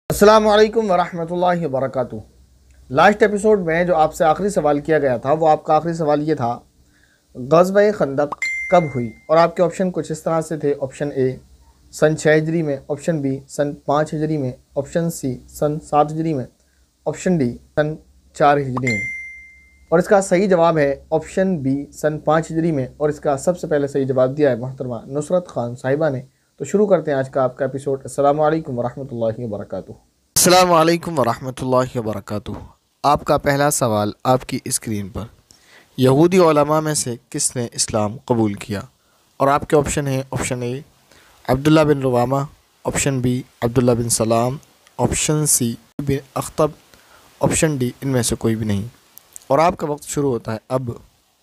अस्सलामु अलैकुम वरहमतुल्लाहि वबरकातुहू। लास्ट एपिसोड में जो आपसे आखिरी सवाल किया गया था वो आपका आखिरी सवाल ये था, ग़ज़वा-ए खंदक कब हुई? और आपके ऑप्शन कुछ इस तरह से थे। ऑप्शन ए सन 6 हिजरी में, ऑप्शन बी सन 5 हिजरी में, ऑप्शन सी सन 7 हिजरी में, ऑप्शन डी सन 4 हिजरी में। और इसका सही जवाब है ऑप्शन बी सन 5 हिजरी में। और इसका सबसे पहले सही जवाब दिया है मोहतरमा नुसरत खान साहिबा ने। तो शुरू करते हैं आज का आपका एपिसोड। अस्सलामु अलैकुम वरहमतुल्लाहि वबरकातुहू। अस्सलामु अलैकुम वरहमतुल्लाहि वबरकातुहू। आपका पहला सवाल आपकी स्क्रीन पर, यहूदी उलमा में से किसने इस्लाम कबूल किया? और आपके ऑप्शन हैं, option A Abdullah bin Rawaha, option B Abdullah bin Salam, option C bin Akhtab, option D इनमें से कोई भी नहीं। और आपका वक्त शुरू होता है अब।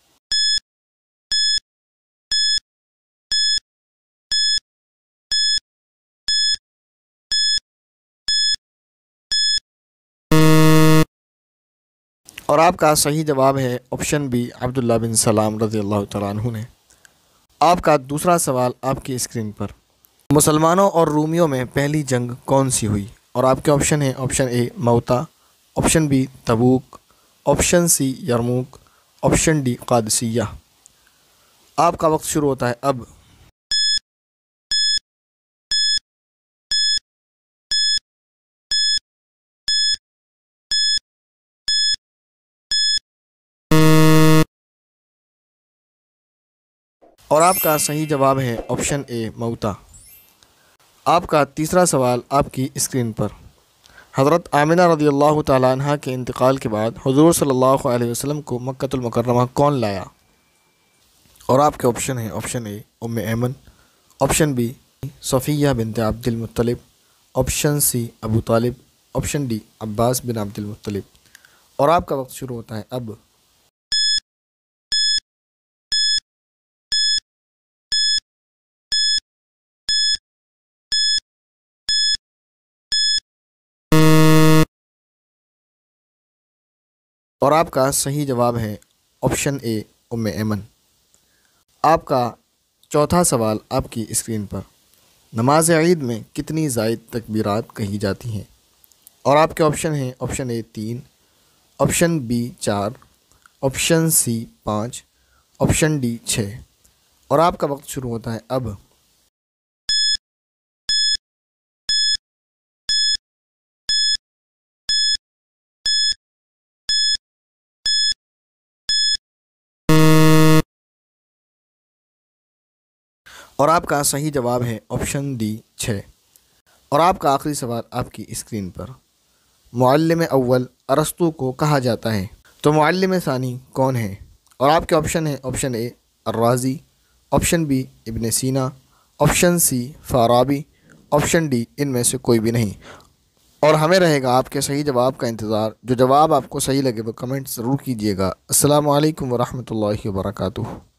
और आपका सही जवाब है ऑप्शन बी अब्दुल्ला बिन सलाम रज़ियल्लाहु तआला अन्हु ने। आपका दूसरा सवाल आपकी स्क्रीन पर, मुसलमानों और रूमियों में पहली जंग कौन सी हुई? और आपके ऑप्शन हैं, option A Mutah, option B Tabuk, option C Yarmouk, option D Qadisiyyah. आपका वक्त शुरू होता है अब। और आपका सही जवाब है ऑप्शन ए मौता। आपका तीसरा सवाल आपकी स्क्रीन पर, हज़रत आमिना रज़ियल्लाहु तआला अन्हा के इंतकाल के बाद हुज़ूर सल्लल्लाहु अलैहि वसल्लम को मक्कतुल मुकर्रमा कौन लाया? और आपके ऑप्शन हैं, option A Umme Ayman, option B Safiyya binte Abdul Muttalib, option C Abu Talib, option D Abbas bin Abdul Muttalib. और आपका वक्त शुरू होता है अब। और आपका सही जवाब है ऑप्शन ए उम्मे ऐमन। आपका चौथा सवाल आपकी स्क्रीन पर, नमाज ईद में कितनी ज़ायद तकबीरात कही जाती हैं? और आपके ऑप्शन हैं, option A 3, option B 4, option C 5, option D 6। और आपका वक्त शुरू होता है अब। और आपका सही जवाब है ऑप्शन डी 6। और आपका आखिरी सवाल आपकी स्क्रीन पर, मुअल्लिम अव्वल अरस्तु को कहा जाता है, तो मुअल्लिम सानी कौन है? और आपके ऑप्शन हैं, option A Arrazi, option B Ibn Sina, option C Farabi, option D इनमें से कोई भी नहीं। और हमें रहेगा आपके सही जवाब का इंतज़ार। जो जवाब आपको सही लगे वो कमेंट ज़रूर कीजिएगा। अस्सलामु अलैकुम वरहमतुल्लाहि वबरकातुहू।